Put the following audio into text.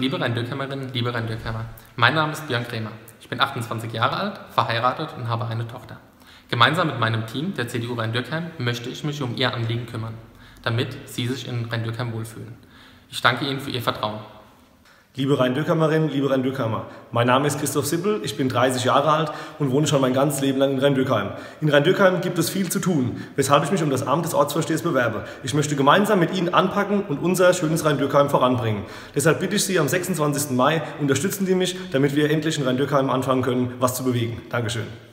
liebe Rhein-Dürkheimer-Rinnen, liebe Rhein-Dürkheimer. Mein Name ist Björn Krämer. Ich bin 28 Jahre alt, verheiratet und habe eine Tochter. Gemeinsam mit meinem Team der CDU Rhein-Dürkheim möchte ich mich um Ihr Anliegen kümmern, damit Sie sich in Rhein-Dürkheim wohlfühlen. Ich danke Ihnen für Ihr Vertrauen. Liebe Rhein-Dürkheimerinnen, liebe Rhein-Dürkheimer, mein Name ist Christoph Sippel, ich bin 30 Jahre alt und wohne schon mein ganzes Leben lang in Rhein-Dürkheim. In Rhein-Dürkheim gibt es viel zu tun, weshalb ich mich um das Amt des Ortsvorstehers bewerbe. Ich möchte gemeinsam mit Ihnen anpacken und unser schönes Rhein-Dürkheim voranbringen. Deshalb bitte ich Sie am 26. Mai, unterstützen Sie mich, damit wir endlich in Rhein-Dürkheim anfangen können, was zu bewegen. Dankeschön.